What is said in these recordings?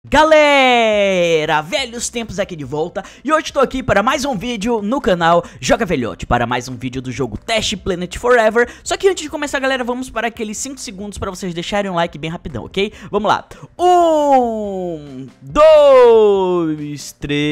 Galera, velhos tempos aqui de volta e hoje estou aqui para mais um vídeo no canal Joga Velhote, para mais um vídeo do jogo Test Planet Forever. Só que antes de começar, galera, vamos para aqueles 5 segundos para vocês deixarem um like bem rapidão, ok? Vamos lá, 1, 2,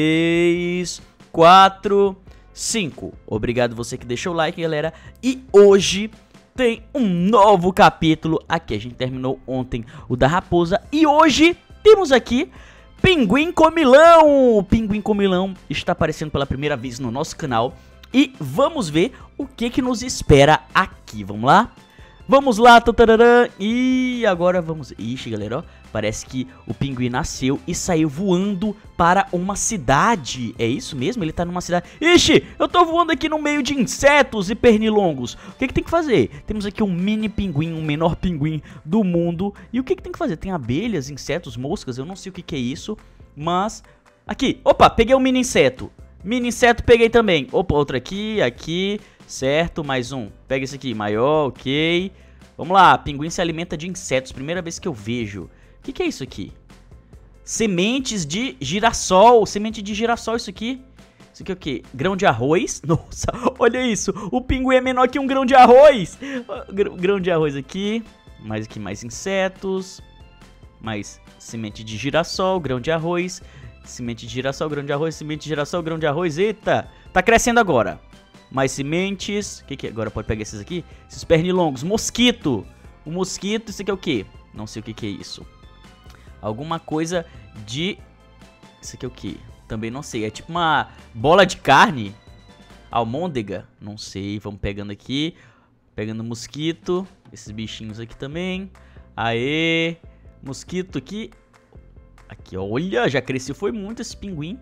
3, 4, 5. Obrigado você que deixou o like, galera. E hoje tem um novo capítulo aqui. A gente terminou ontem o da raposa e hoje temos aqui Pinguim Comilão. O Pinguim Comilão está aparecendo pela primeira vez no nosso canal e vamos ver o que nos espera aqui. Vamos lá? Vamos lá, tatararã. E agora vamos... Ixi, galera, ó. Parece que o pinguim nasceu e saiu voando para uma cidade. É isso mesmo? Ele tá numa cidade... Ixi, eu tô voando aqui no meio de insetos e pernilongos. O que tem que fazer? Temos aqui um mini pinguim, um menor pinguim do mundo. E o que tem que fazer? Tem abelhas, insetos, moscas. Eu não sei o que é isso, mas... Aqui, opa, peguei um mini inseto. Mini inseto peguei também. Opa, outro aqui, aqui... Certo, mais um. Pega esse aqui, maior, ok. Vamos lá, pinguim se alimenta de insetos. Primeira vez que eu vejo. O que é isso aqui? Sementes de girassol. Semente de girassol, isso aqui. Isso aqui é o quê? Grão de arroz. Nossa, olha isso. O pinguim é menor que um grão de arroz. Grão de arroz aqui. Mais aqui, mais insetos. Mais semente de girassol, grão de arroz. Semente de girassol, grão de arroz. Semente de girassol, grão de arroz. Eita, tá crescendo agora. Mais sementes. O que é? Agora pode pegar esses aqui. Esses pernilongos. Mosquito. O mosquito, isso aqui é o quê? Não sei o que é isso. Alguma coisa de... Isso aqui é o quê? Também não sei. É tipo uma bola de carne. Almôndega. Não sei. Vamos pegando aqui. Pegando mosquito. Esses bichinhos aqui também. Aê. Mosquito aqui. Aqui, olha. Já cresceu. Foi muito esse pinguim.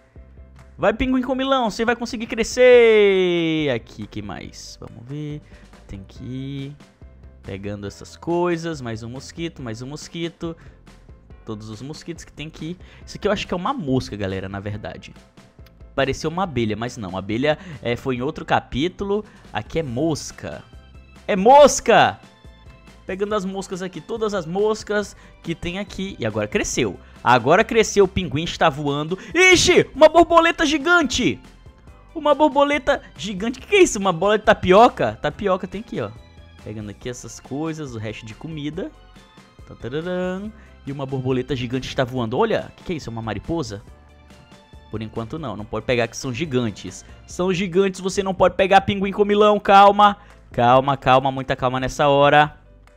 Vai, pinguim comilão, você vai conseguir crescer. Aqui, que mais? Vamos ver. Tem que ir pegando essas coisas. Mais um mosquito, mais um mosquito. Todos os mosquitos que tem aqui. Isso aqui eu acho que é uma mosca, galera, na verdade. Pareceu uma abelha, mas não. A abelha foi em outro capítulo. Aqui é mosca. É mosca! Pegando as moscas aqui, todas as moscas que tem aqui. E agora cresceu. Agora cresceu, o pinguim está voando. Ixi, uma borboleta gigante. Uma borboleta gigante. O que é isso? Uma bola de tapioca? Tapioca tem aqui, ó. Pegando aqui essas coisas, o resto de comida. Tadadam. E uma borboleta gigante está voando. Olha, o que é isso? É uma mariposa? Por enquanto não, não pode pegar que são gigantes. São gigantes, você não pode pegar, pinguim comilão. Calma, calma, calma, muita calma nessa hora.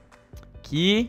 Aqui,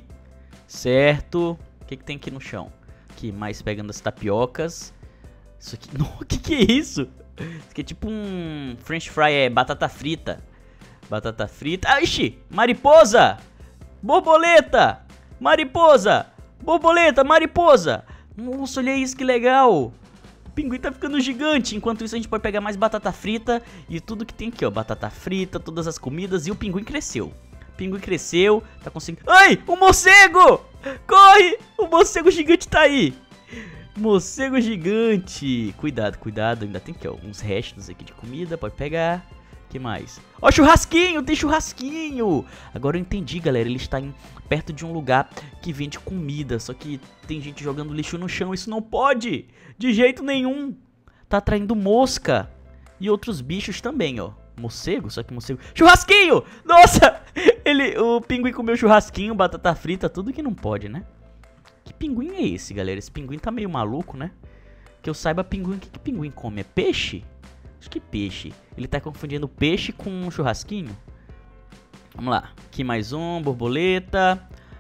certo. O que tem aqui no chão? Aqui, mais pegando as tapiocas. Isso aqui, o que é isso? Isso aqui é tipo um French fry, batata frita. Batata frita. Ah, ixi, mariposa! Borboleta! Mariposa! Borboleta, mariposa! Nossa, olha isso, que legal! O pinguim tá ficando gigante. Enquanto isso, a gente pode pegar mais batata frita. E tudo que tem aqui, ó, batata frita, todas as comidas. E o pinguim cresceu. O pinguim cresceu, tá conseguindo... Ai, o morcego! Corre! O morcego gigante tá aí. Morcego gigante. Cuidado, cuidado. Ainda tem aqui, ó, uns restos aqui de comida. Pode pegar. O que mais? Ó, churrasquinho! Tem churrasquinho! Agora eu entendi, galera. Ele está perto de um lugar que vende comida. Só que tem gente jogando lixo no chão. Isso não pode! De jeito nenhum. Tá atraindo mosca. E outros bichos também, ó. Morcego? Só que morcego... Churrasquinho! Nossa! O pinguim comeu churrasquinho, batata frita, tudo que não pode, né? Que pinguim é esse, galera? Esse pinguim tá meio maluco, né? Que eu saiba, pinguim... O que pinguim come? É peixe? Acho que peixe. Ele tá confundindo peixe com churrasquinho. Vamos lá. Aqui mais um, borboleta.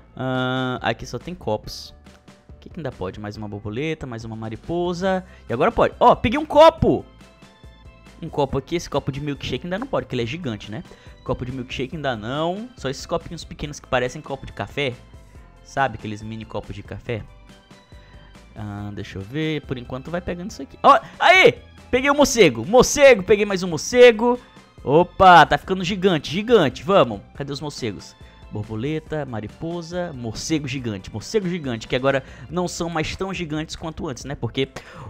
Aqui só tem copos. O que ainda pode? Mais uma borboleta, mais uma mariposa. E agora pode. Ó, peguei um copo! Um copo aqui, esse copo de milkshake ainda não pode, porque ele é gigante, né? Copo de milkshake ainda não. Só esses copinhos pequenos que parecem copo de café. Sabe, aqueles mini copos de café. Deixa eu ver, por enquanto vai pegando isso aqui. Ó, aí! Peguei o morcego, peguei mais um morcego. Opa, tá ficando gigante, gigante, vamos. Cadê os morcegos? Borboleta, mariposa, morcego gigante, que agora não são mais tão gigantes quanto antes, né? Porque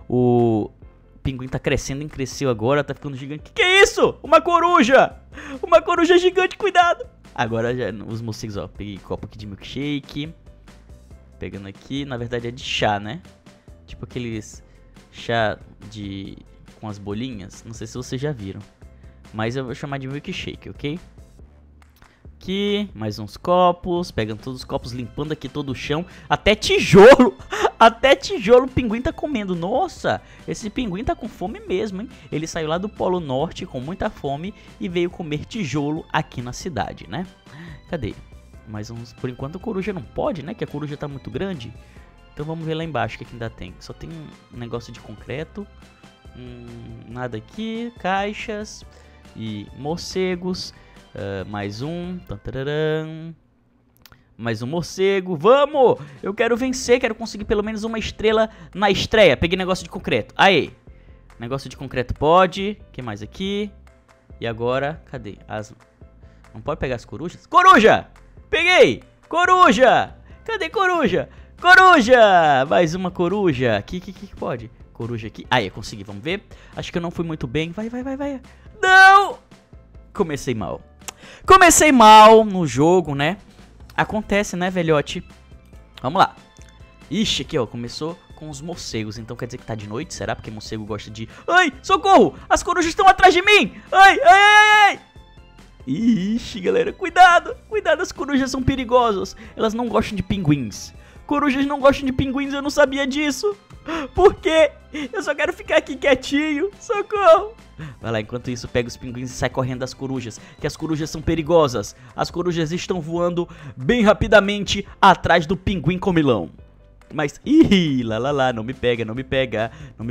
o pinguim tá crescendo, cresceu agora, tá ficando gigante. Que é isso? Uma coruja! Uma coruja gigante, cuidado! Agora já, os morcegos, ó, peguei copo aqui de milkshake. Pegando aqui, na verdade é de chá, né? Tipo aqueles chá com as bolinhas. Não sei se vocês já viram. Mas eu vou chamar de milkshake, ok? Aqui, mais uns copos. Pegando todos os copos, limpando aqui todo o chão. Até tijolo! Até tijolo o pinguim tá comendo. Nossa, esse pinguim tá com fome mesmo, hein? Ele saiu lá do Polo Norte com muita fome e veio comer tijolo aqui na cidade, né? Cadê? Mais uns... Por enquanto a coruja não pode, né? Que a coruja tá muito grande. Então vamos ver lá embaixo o que ainda tem. Só tem um negócio de concreto. Nada aqui. Caixas. E morcegos. Mais um. Tantararam. Mais um morcego. Vamos! Eu quero vencer. Quero conseguir pelo menos uma estrela na estreia. Peguei negócio de concreto. Aí. Negócio de concreto pode. O que mais aqui? E agora? Cadê? Não pode pegar as corujas? Coruja! Peguei! Coruja! Cadê coruja? Coruja! Mais uma coruja. Aqui, que pode? Coruja aqui. Aí, consegui. Vamos ver. Acho que eu não fui muito bem. Vai. Não! Comecei mal. Comecei mal no jogo, né? Acontece, né, velhote? Vamos lá. Ixi, aqui, ó. Começou com os morcegos. Então quer dizer que tá de noite? Será? Porque morcego gosta de... Ai, socorro! As corujas estão atrás de mim! Ai! Ixi, galera, cuidado! Cuidado, as corujas são perigosas. Elas não gostam de pinguins. Corujas não gostam de pinguins, eu não sabia disso. Por quê? Eu só quero ficar aqui quietinho. Socorro! Vai lá, enquanto isso, pega os pinguins e sai correndo das corujas. Que as corujas são perigosas. As corujas estão voando bem rapidamente atrás do pinguim comilão. Mas, ih, lá, não me pega. Não me pega.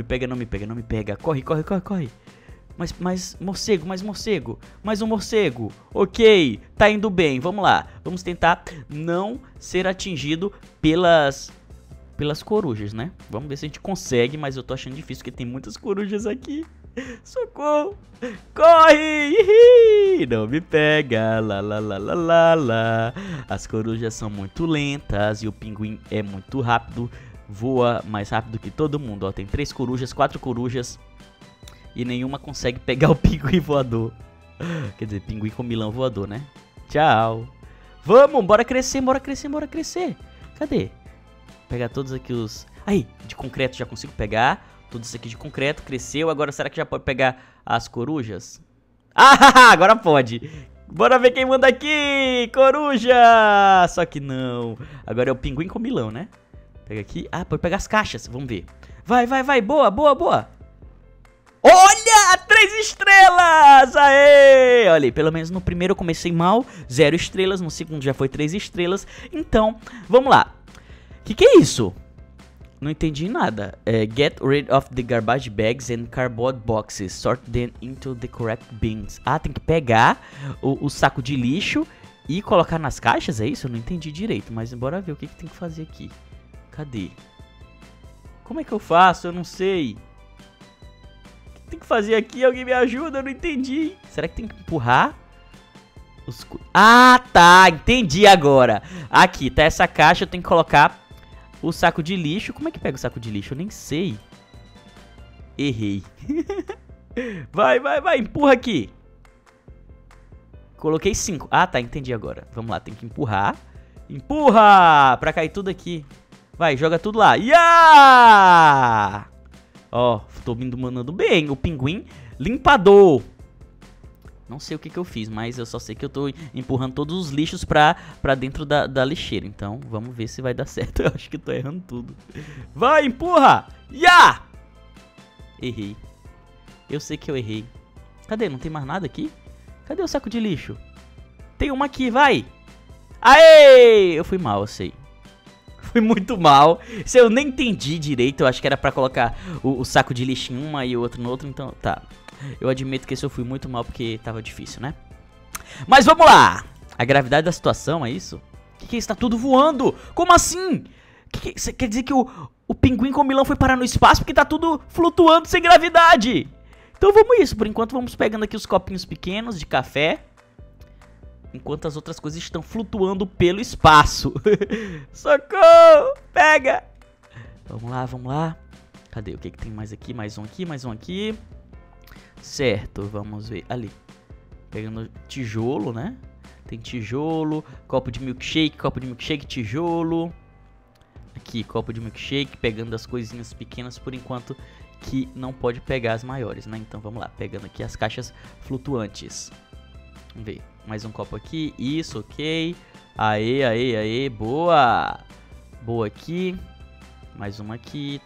Corre. Mais morcego. Mais um morcego. Ok, tá indo bem, vamos lá. Vamos tentar não ser atingido pelas corujas, né? Vamos ver se a gente consegue, mas eu tô achando difícil porque tem muitas corujas aqui. Socorro! Corre! Ihi! Não me pega! Lá. As corujas são muito lentas e o pinguim é muito rápido. Voa mais rápido que todo mundo. Ó, tem 3 corujas, 4 corujas. E nenhuma consegue pegar o pinguim voador. Quer dizer, pinguim com milão voador, né? Tchau! Vamos! Bora crescer! Cadê? Pegar todos aqui os... Aí, de concreto já consigo pegar. Tudo isso aqui de concreto, cresceu. Agora será que já pode pegar as corujas? Ah, agora pode. Bora ver quem manda aqui. Coruja. Só que não. Agora é o pinguim com milão, né? Pega aqui. Ah, pode pegar as caixas. Vamos ver. Vai. Boa. Olha, 3 estrelas. Aê. Olha aí, pelo menos no primeiro eu comecei mal. 0 estrelas. No segundo já foi 3 estrelas. Então, vamos lá. Que é isso? Não entendi nada. Get rid of the garbage bags and cardboard boxes. Sort them into the correct bins. Ah, tem que pegar o saco de lixo e colocar nas caixas, é isso? Eu não entendi direito, mas bora ver o que tem que fazer aqui. Cadê? Como é que eu faço? Eu não sei. O que tem que fazer aqui? Alguém me ajuda? Eu não entendi. Será que tem que empurrar? Ah, tá. Entendi agora. Aqui, tá essa caixa, eu tenho que colocar... o saco de lixo. Como é que pega o saco de lixo? Eu nem sei. Errei. Vai. Empurra aqui. Coloquei 5. Ah, tá. Entendi agora. Vamos lá. Tem que empurrar. Empurra! Pra cair tudo aqui. Vai, joga tudo lá. Yeah! Ó, tô me mandando bem. O pinguim limpador. Não sei o que eu fiz, mas eu só sei que eu tô empurrando todos os lixos pra dentro da lixeira. Então, vamos ver se vai dar certo. Eu acho que eu tô errando tudo. Vai, empurra! Ya! Errei. Eu sei que eu errei. Cadê? Não tem mais nada aqui? Cadê o saco de lixo? Tem uma aqui, vai! Aê! Eu fui mal, eu sei. Fui muito mal. Isso eu nem entendi direito. Eu acho que era pra colocar o saco de lixo em uma e o outro no outro. Então, tá. Eu admito que esse eu fui muito mal porque tava difícil, né? Mas vamos lá! A gravidade da situação, é isso? O que é isso? Tá tudo voando! Como assim? Quer dizer que o pinguim com milão foi parar no espaço porque tá tudo flutuando sem gravidade! Então vamos isso. Por enquanto vamos pegando aqui os copinhos pequenos de café. Enquanto as outras coisas estão flutuando pelo espaço. Socorro! Pega! Vamos lá. Cadê? O que tem mais aqui? Mais um aqui. Certo, vamos ver. Ali. Pegando tijolo, né? Tem tijolo. Copo de milkshake, tijolo. Aqui, copo de milkshake, pegando as coisinhas pequenas por enquanto, que não pode pegar as maiores, né? Então vamos lá, pegando aqui as caixas flutuantes. Vamos ver, mais um copo aqui, isso, ok. Aê, boa. Boa aqui. Mais uma aqui,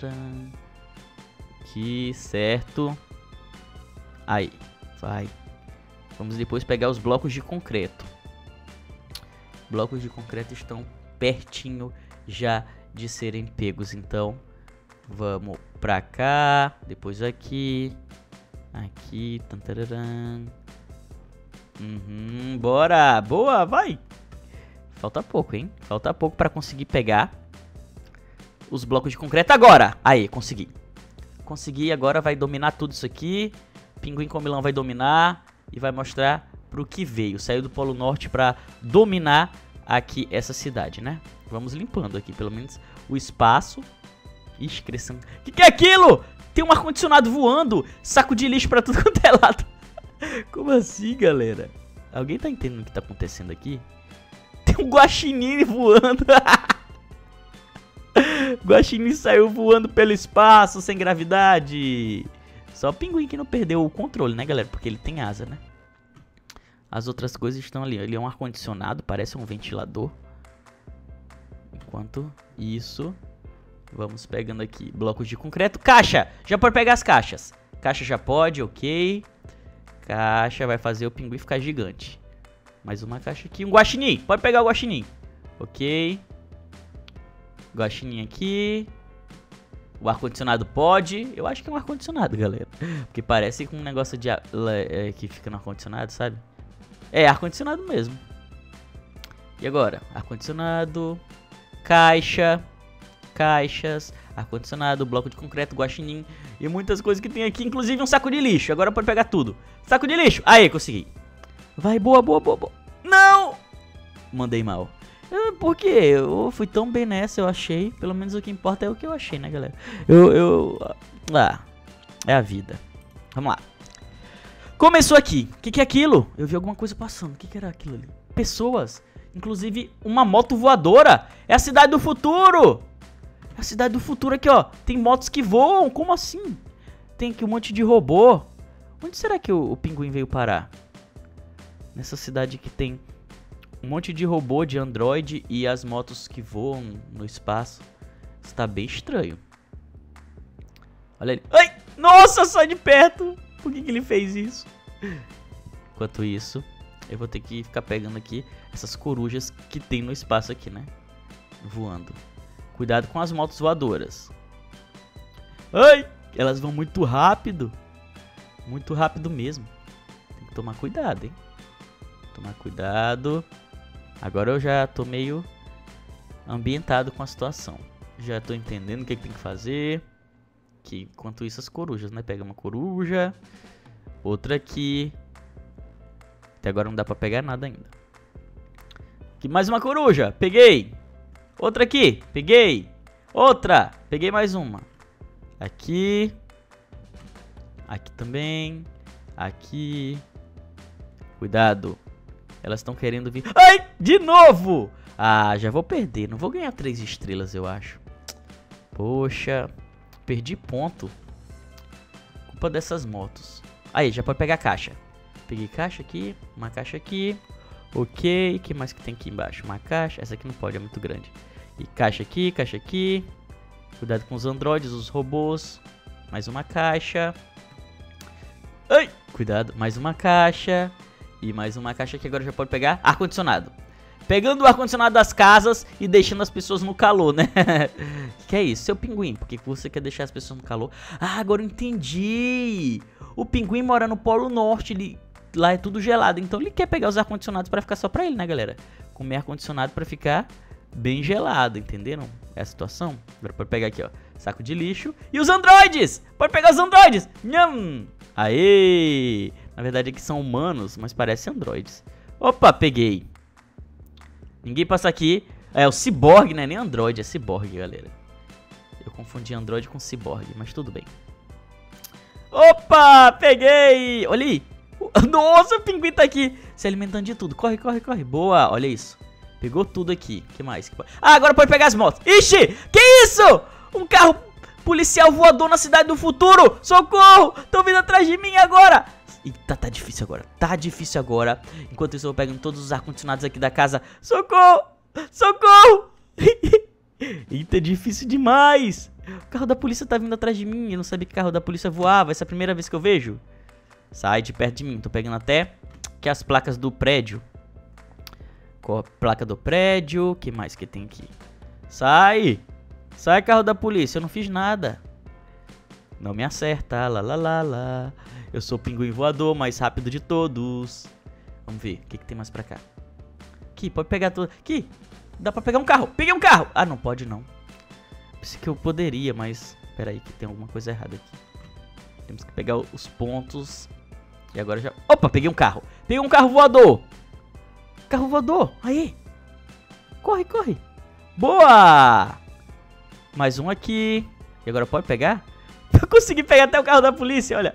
aqui, certo. Aí, vai. Vamos depois pegar os blocos de concreto. Blocos de concreto estão pertinho já de serem pegos, então vamos pra cá, depois aqui, aqui, bora, boa, vai. Falta pouco, hein? Falta pouco pra conseguir pegar os blocos de concreto agora. Aí, consegui. Consegui, agora vai dominar tudo isso aqui. Pinguim Comilão vai dominar e vai mostrar pro que veio. Saiu do Polo Norte pra dominar aqui essa cidade, né? Vamos limpando aqui, pelo menos, o espaço. Ixi, crescendo. Que é aquilo? Tem um ar-condicionado voando. Saco de lixo pra tudo quanto é lado. Como assim, galera? Alguém tá entendendo o que tá acontecendo aqui? Tem um guaxinim voando. Guaxinim saiu voando pelo espaço, sem gravidade. Só o pinguim que não perdeu o controle, né, galera? Porque ele tem asa, né? As outras coisas estão ali. Ele é um ar-condicionado, parece um ventilador. Enquanto isso, vamos pegando aqui blocos de concreto. Caixa! Já pode pegar as caixas. Caixa já pode, ok. Caixa vai fazer o pinguim ficar gigante. Mais uma caixa aqui. Um guaxinim! Pode pegar o guaxinim. Ok. Guaxinim aqui. O ar-condicionado pode. Eu acho que é um ar-condicionado, galera. Porque parece com um negócio de que fica no ar-condicionado, sabe? É, ar-condicionado mesmo. E agora? Ar-condicionado. Caixa. Caixas. Ar-condicionado. Bloco de concreto. Guaxinim. E muitas coisas que tem aqui. Inclusive um saco de lixo. Agora pode pegar tudo. Saco de lixo. Aí, consegui. Vai, boa. Não! Mandei mal. Por quê? Eu fui tão bem nessa, eu achei. Pelo menos o que importa é o que eu achei, né, galera? É a vida. Vamos lá. Começou aqui. O que é aquilo? Eu vi alguma coisa passando. O que era aquilo ali? Pessoas. Inclusive uma moto voadora. É a cidade do futuro. É a cidade do futuro aqui, ó. Tem motos que voam. Como assim? Tem aqui um monte de robô. Onde será que o pinguim veio parar? Nessa cidade que tem um monte de robô, de android e as motos que voam no espaço. Está bem estranho. Olha ele. Ai! Nossa, sai de perto. Por que ele fez isso? Enquanto isso, eu vou ter que ficar pegando aqui essas corujas que tem no espaço aqui, né? Voando. Cuidado com as motos voadoras. Ai! Elas vão muito rápido. Muito rápido mesmo. Tem que tomar cuidado, hein? Tomar cuidado. Agora eu já tô meio ambientado com a situação. Já tô entendendo o que tem que fazer. Que, enquanto isso, as corujas, né? Pega uma coruja. Outra aqui. Até agora não dá pra pegar nada ainda. Aqui mais uma coruja. Peguei. Outra aqui. Peguei. Outra. Peguei mais uma. Aqui. Aqui também. Aqui. Cuidado. Elas estão querendo vir. Ai! De novo! Ah, já vou perder. Não vou ganhar 3 estrelas, eu acho. Poxa. Perdi ponto. Culpa dessas motos. Aí, já pode pegar a caixa. Peguei caixa aqui. Uma caixa aqui. Ok. O que mais que tem aqui embaixo? Uma caixa. Essa aqui não pode, é muito grande. E caixa aqui, caixa aqui. Cuidado com os androides, os robôs. Mais uma caixa. Ai! Cuidado. Mais uma caixa. E mais uma caixa que agora já pode pegar ar-condicionado. Pegando o ar-condicionado das casas e deixando as pessoas no calor, né? Que é isso? Seu pinguim, por que você quer deixar as pessoas no calor? Ah, agora eu entendi. O pinguim mora no Polo Norte, lá é tudo gelado. Então ele quer pegar os ar-condicionados pra ficar só pra ele, né, galera? Comer ar-condicionado pra ficar bem gelado, entenderam? É a situação. Agora pode pegar aqui, ó, saco de lixo. E os androides! Pode pegar os androides! Nham! Aê! Na verdade aqui são humanos, mas parecem androides. Opa, peguei. Ninguém passa aqui. É o ciborgue, né? Nem android, é ciborgue, galera. Eu confundi android com ciborgue, mas tudo bem. Opa, peguei. Olha aí. Nossa, o pinguim tá aqui se alimentando de tudo. Corre, corre, corre. Boa, olha isso. Pegou tudo aqui. O que mais? Ah, agora pode pegar as motos. Ixi, que isso? Um carro policial voador na cidade do futuro. Socorro, estão vindo atrás de mim agora. Eita, tá difícil agora. Tá difícil agora. Enquanto isso eu vou pegando todos os ar-condicionados aqui da casa. Socorro, socorro. Eita, difícil demais. O carro da polícia tá vindo atrás de mim. Eu não sabia que o carro da polícia voava. Essa é a primeira vez que eu vejo. Sai de perto de mim. Tô pegando até que as placas do prédio. Placa do prédio. O que mais que tem aqui? Sai. Sai, carro da polícia. Eu não fiz nada. Não me acerta. Lá, lá, lá, lá. Eu sou o pinguim voador mais rápido de todos. Vamos ver. O que tem mais pra cá? Aqui, pode pegar tudo. Aqui. Dá pra pegar um carro. Peguei um carro. Ah, não pode não. Pensei que eu poderia, mas... Pera aí, que tem alguma coisa errada aqui. Temos que pegar os pontos. E agora já... Opa, peguei um carro. Peguei um carro voador. Carro voador. Aí. Corre, corre. Boa. Mais um aqui. E agora pode pegar? Eu consegui pegar até o carro da polícia, olha.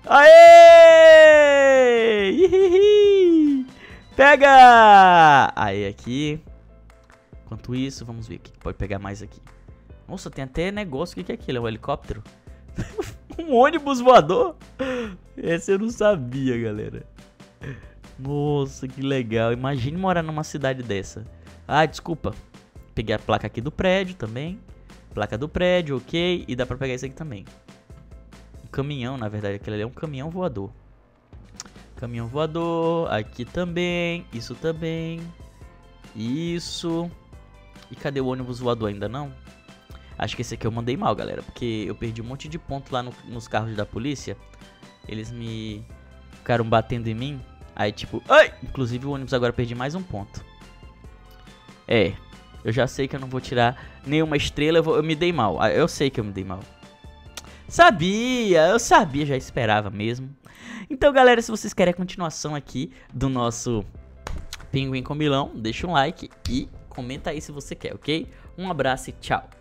Aê! Ihihi! Pega! Aí, aqui. Enquanto isso, vamos ver o que pode pegar mais aqui. Nossa, tem até negócio. O que é aquilo? É um helicóptero? Um ônibus voador? Esse eu não sabia, galera. Nossa, que legal. Imagine morar numa cidade dessa. Ah, desculpa. Peguei a placa aqui do prédio também. Placa do prédio, ok. E dá pra pegar isso aqui também. Um caminhão, na verdade. Aquele ali é um caminhão voador. Caminhão voador. Aqui também. Isso também. Isso. E cadê o ônibus voador? Ainda não? Acho que esse aqui eu mandei mal, galera. Porque eu perdi um monte de ponto lá nos carros da polícia. Eles me ficaram batendo em mim. Aí tipo... Ai! Inclusive o ônibus agora eu perdi mais um ponto. É. Eu já sei que eu não vou tirar nenhuma estrela. Eu me dei mal. Eu sei que eu me dei mal. Sabia! Eu sabia, já esperava mesmo. Então, galera, se vocês querem a continuação aqui do nosso Pinguim com Milão, deixa um like e comenta aí se você quer, ok? Um abraço e tchau!